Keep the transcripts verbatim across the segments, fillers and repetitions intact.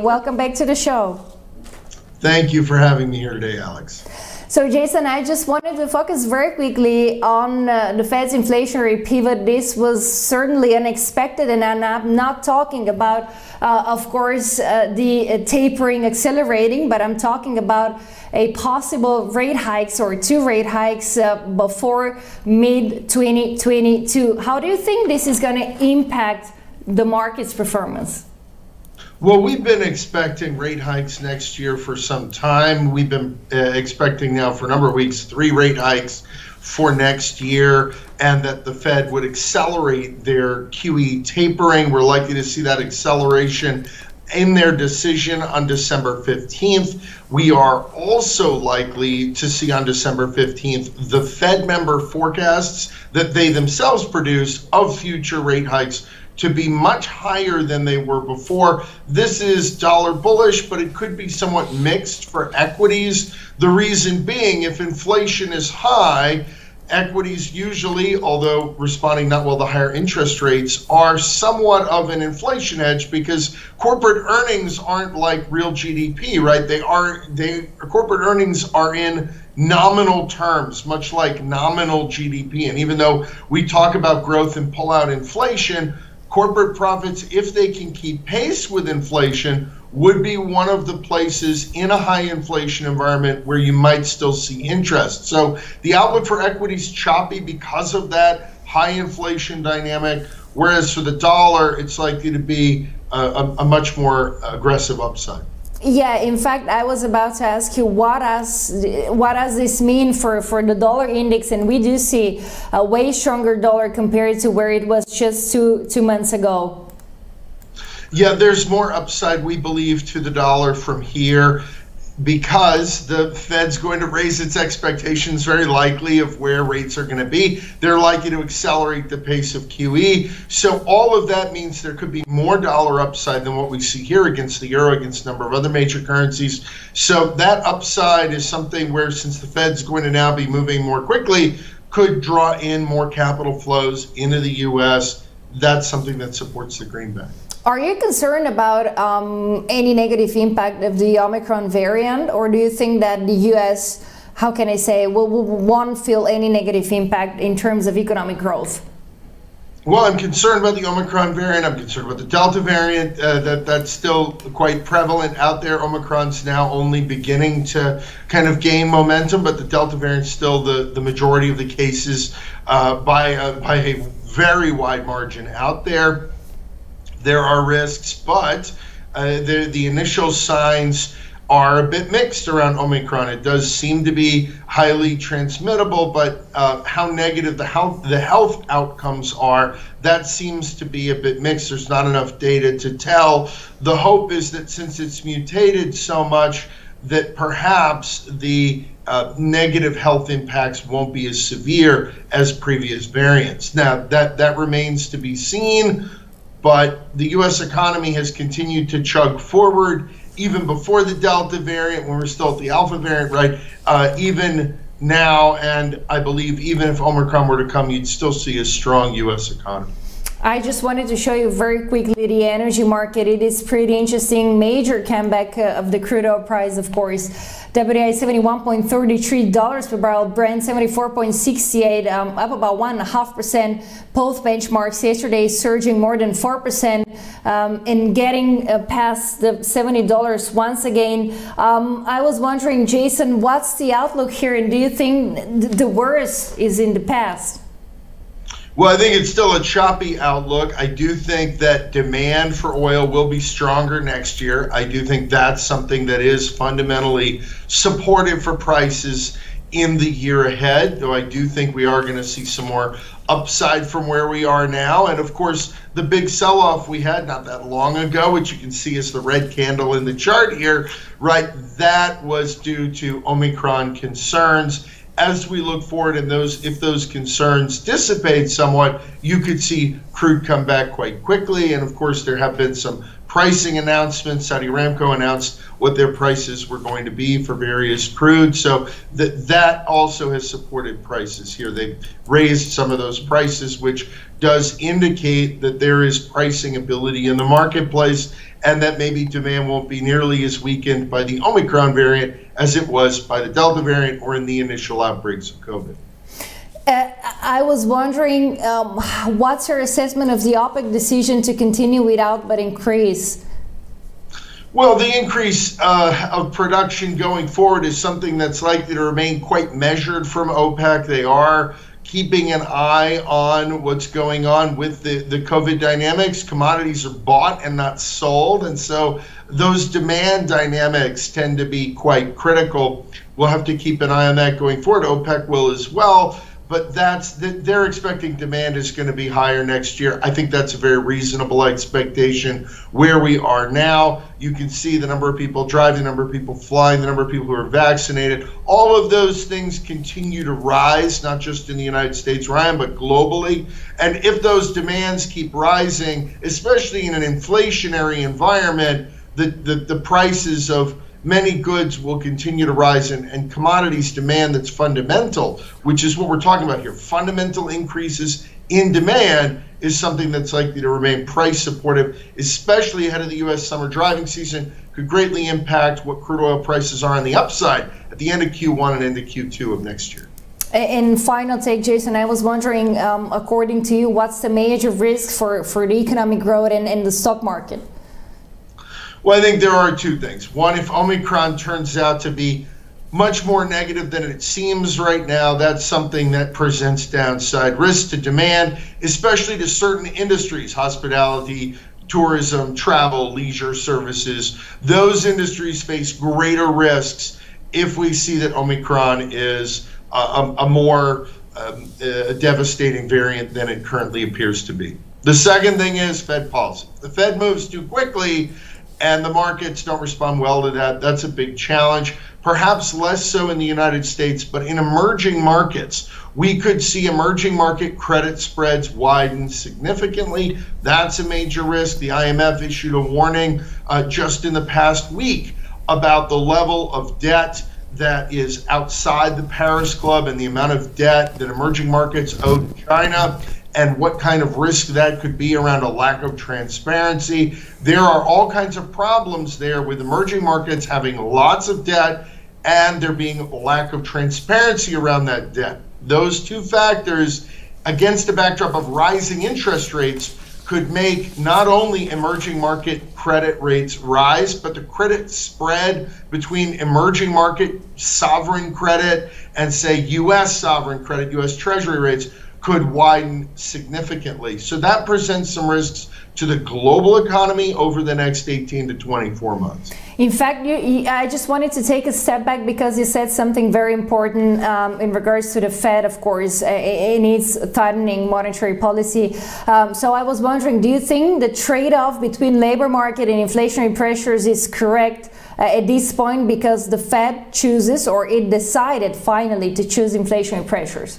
Welcome back to the show. Thank you for having me here today, Alex. So Jason, I just wanted to focus very quickly on uh, the Fed's inflationary pivot. This was certainly unexpected, and I'm not talking about, uh, of course, uh, the uh, tapering accelerating, but I'm talking about a possible rate hikes or two rate hikes uh, before mid twenty twenty-two. How do you think this is going to impact the market's performance? Well, we've been expecting rate hikes next year for some time. We've been uh, expecting now for a number of weeks three rate hikes for next year, and that the Fed would accelerate their Q E tapering. We're likely to see that acceleration in their decision on December fifteenth. We are also likely to see on December fifteenth the Fed member forecasts that they themselves produce of future rate hikes to be much higher than they were before. This is dollar bullish, but it could be somewhat mixed for equities. The reason being, if inflation is high, equities usually, although responding not well to higher interest rates, are somewhat of an inflation hedge because corporate earnings aren't like real G D P, right? They are, they, corporate earnings are in nominal terms, much like nominal G D P. And even though we talk about growth and pull out inflation, corporate profits, if they can keep pace with inflation, would be one of the places in a high inflation environment where you might still see interest. So the outlook for equities choppy because of that high inflation dynamic, whereas for the dollar, it's likely to be a, a, a much more aggressive upside. Yeah, in fact, I was about to ask you what does what does this mean for for the dollar index, and we do see a way stronger dollar compared to where it was just two two months ago. Yeah, there's more upside, we believe, to the dollar from here because the Fed's going to raise its expectations very likely of where rates are going to be. They're likely to accelerate the pace of Q E. So all of that means there could be more dollar upside than what we see here against the euro, against a number of other major currencies. So that upside is something where, since the Fed's going to now be moving more quickly, could draw in more capital flows into the U S. That's something that supports the greenback. Are you concerned about um, any negative impact of the Omicron variant, or do you think that the U S, how can I say, will, will won't feel any negative impact in terms of economic growth? Well, I'm concerned about the Omicron variant. I'm concerned about the Delta variant. Uh, that that's still quite prevalent out there. Omicron's now only beginning to kind of gain momentum, but the Delta variant's still the, the majority of the cases uh, by, a, by a very wide margin out there. There are risks, but uh, the, the initial signs are a bit mixed around Omicron. It does seem to be highly transmittable, but uh, how negative the health, the health outcomes are, that seems to be a bit mixed. There's not enough data to tell. The hope is that since it's mutated so much, that perhaps the uh, negative health impacts won't be as severe as previous variants. Now, that, that remains to be seen. But the U S economy has continued to chug forward even before the Delta variant, when we're still at the Alpha variant, right? Uh, even now, and I believe even if Omicron were to come, you'd still see a strong U S economy. I just wanted to show you very quickly the energy market. It is pretty interesting. Major comeback uh, of the crude oil price, of course. W T I seventy-one point three three dollars per barrel, Brent seventy-four point six eight, um, up about one point five percent. Both benchmarks yesterday surging more than four percent um, and getting uh, past the seventy dollars once again. Um, I was wondering, Jason, what's the outlook here, and do you think the worst is in the past? Well, I think it's still a choppy outlook. I do think that demand for oil will be stronger next year. I do think that's something that is fundamentally supportive for prices in the year ahead, though I do think we are going to see some more upside from where we are now. And of course, the big sell-off we had not that long ago, which you can see as the red candle in the chart here, right, that was due to Omicron concerns. As we look forward, and those, if those concerns dissipate somewhat, you could see crude come back quite quickly. And of course, there have been some pricing announcements. Saudi Aramco announced what their prices were going to be for various crude. So that that also has supported prices here. They've raised some of those prices, which does indicate that there is pricing ability in the marketplace. and that maybe demand won't be nearly as weakened by the Omicron variant as it was by the Delta variant or in the initial outbreaks of COVID. Uh, I was wondering, um, what's your assessment of the OPEC decision to continue without but increase? Well, the increase uh, of production going forward is something that's likely to remain quite measured from OPEC. They are keeping an eye on what's going on with the, the COVID dynamics. Commodities are bought and not sold, and so those demand dynamics tend to be quite critical. We'll have to keep an eye on that going forward. OPEC will as well. But that's they're expecting demand is going to be higher next year. I think that's a very reasonable expectation where we are now. You can see the number of people driving, the number of people flying, the number of people who are vaccinated. All of those things continue to rise, not just in the United States, Ryan, but globally. And if those demands keep rising, especially in an inflationary environment, the, the, the prices of many goods will continue to rise, and, and commodities demand that's fundamental, which is what we're talking about here. Fundamental increases in demand is something that's likely to remain price supportive, especially ahead of the U S summer driving season, could greatly impact what crude oil prices are on the upside at the end of Q one and into Q two of next year. In final take, Jason, I was wondering, um, according to you, what's the major risk for, for the economic growth and, and the stock market? Well, I think there are two things. One, if Omicron turns out to be much more negative than it seems right now, that's something that presents downside risk to demand, especially to certain industries, hospitality, tourism, travel, leisure services. Those industries face greater risks if we see that Omicron is a, a more um, a devastating variant than it currently appears to be. The second thing is Fed policy. The Fed moves too quickly, and the markets don't respond well to that. That's a big challenge, perhaps less so in the United States, but in emerging markets, we could see emerging market credit spreads widen significantly. That's a major risk. The I M F issued a warning uh, just in the past week about the level of debt that is outside the Paris Club and the amount of debt that emerging markets owe to China, and what kind of risk that could be around a lack of transparency. There are all kinds of problems there with emerging markets having lots of debt and there being a lack of transparency around that debt. Those two factors, against a backdrop of rising interest rates, could make not only emerging market credit rates rise, but the credit spread between emerging market sovereign credit and, say, U S sovereign credit, U S Treasury rates, could widen significantly. So that presents some risks to the global economy over the next eighteen to twenty-four months. In fact, you, you, I just wanted to take a step back because you said something very important um, in regards to the Fed, of course, uh, in its tightening monetary policy. Um, so I was wondering, do you think the trade-off between labor market and inflationary pressures is correct uh, at this point because the Fed chooses, or it decided finally to choose inflationary pressures?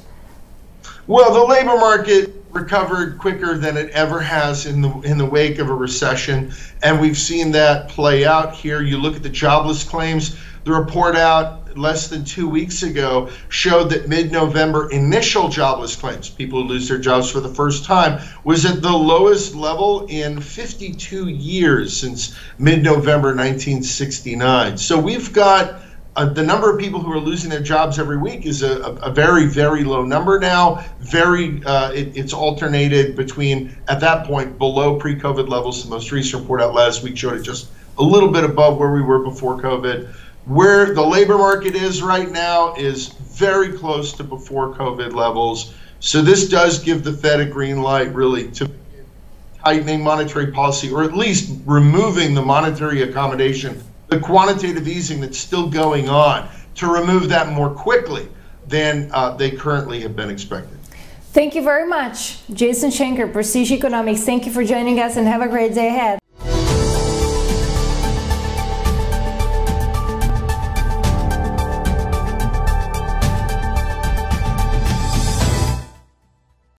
Well, the labor market recovered quicker than it ever has in the in the wake of a recession, and we've seen that play out here. You look at the jobless claims. The report out less than two weeks ago showed that mid-November initial jobless claims, people who lose their jobs for the first time, was at the lowest level in fifty-two years since mid-November nineteen sixty-nine. So we've got Uh, the number of people who are losing their jobs every week is a, a, a very, very low number now. Very, uh, it, it's alternated between, at that point, below pre-COVID levels. The most recent report out last week showed it just a little bit above where we were before COVID. Where the labor market is right now is very close to before COVID levels. So this does give the Fed a green light, really, to tightening monetary policy, or at least removing the monetary accommodation, the quantitative easing that's still going on, to remove that more quickly than uh, they currently have been expected. Thank you very much. Jason Schenker, Prestige Economics. Thank you for joining us and have a great day ahead.